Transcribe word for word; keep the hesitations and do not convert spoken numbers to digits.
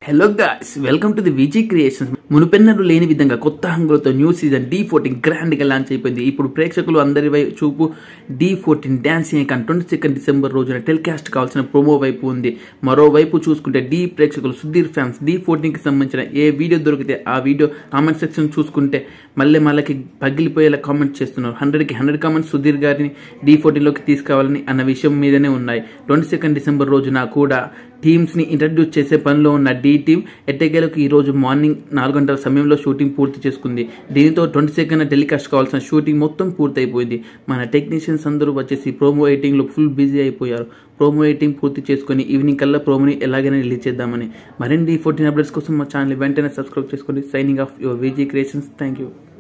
Hello guys, welcome to the Viji creations. మునుపెన్నడు లేని విధంగా కొత్త హంగులతో new season D fourteen grand గా లాంచ్ అయిపోయింది. ఇప్పుడు ప్రేక్షకులు అందరి వైపు చూపు D fourteen dancing icon twenty second December రోజున టెలికాస్ట్ కావాల్సిన ప్రోమో వైపు ఉంది. మరోవైపు చూసుకుంటే డి ప్రేక్షకులు సుధీర్ ఫ్యాన్స్ డి ఫోర్టీన్ కి సంబంధించిన ఏ వీడియో దొరికితే ఆ వీడియో కామెంట్ సెక్షన్ చూసుకుంటే మళ్ళీ మళ్ళీ పగిలిపోయేలా కామెంట్ చేస్తున్నారు. హండ్రెడ్ కి హండ్రెడ్ కామెంట్స్ సుధీర్ గారిని డి ఫోర్టీన్ లోకి తీసుకురావాలని అన్న విషయం మీదనే ఉన్నాయి. ట్వంటీ సెకండ్ డిసెంబర్ రోజున కూడా టీమ్స్ ని ఇంట్రడ్యూస్ చేసే పనిలో ఉన్న డి టీమ్ ఎట్టకేలకు ఈ రోజు మార్నింగ్ నాలుగు గంటల సమయంలో షూటింగ్ పూర్తి చేసుకుంది. దీనితో ట్వంటీ సెకండ్ టెలికాస్ట్ కావాల్సిన షూటింగ్ మొత్తం పూర్తి అయిపోయింది. మన టెక్నీషియన్స్ అందరూ వచ్చేసి ప్రోమో ఎడిటింగ్ లో ఫుల్ బిజీ అయిపోయారు. ప్రోమో ఎడిటింగ్ పూర్తి చేసుకుని ఈవినింగ్ కల్లా ప్రోమోని ఎలాగైనా రిలీజ్ చేద్దామని. మరిన్ని డి ఫోర్టీన్ అప్డేట్స్ కోసం మా ఛానల్ వెంటనే సబ్స్క్రైబ్ చేసుకోండి. Signing off your Viji creations. Thank you.